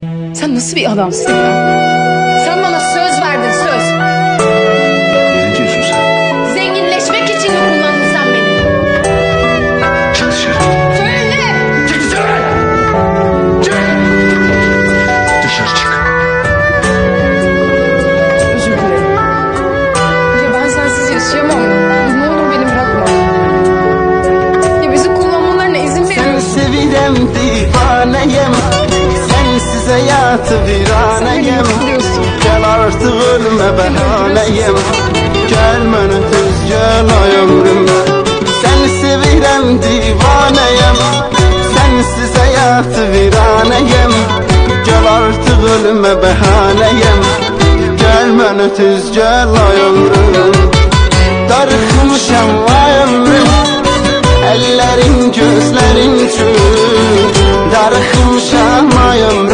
Sen nasıl bir adamsın ya? Sen bana söz verdin, söz. Ne diyorsun sen? Zenginleşmek için mi kullandın sen beni? Çık dışarı. Söyle! Çık dışarı! Çık! Dışarı çık. Özür dilerim. Ya ben sensiz yaşayamam. Ne olur beni bırakma. Ya bizi kullanmalarına izin verin. Sen sevirem, divaneyem. Sensiz hayatı viraneyem. Gel artık ölme behaneyem. Gelmene tez gel ay ömrümde. Seni sevirem, divaneyem. Sensiz hayatı viraneyem. Gel artık ölme behaneyem. Gelmene tez gel ay ömrüm. Darıkmışam ay ömrüm. Ellerin gözlerin çün. Darıkmışam ay ömrüm.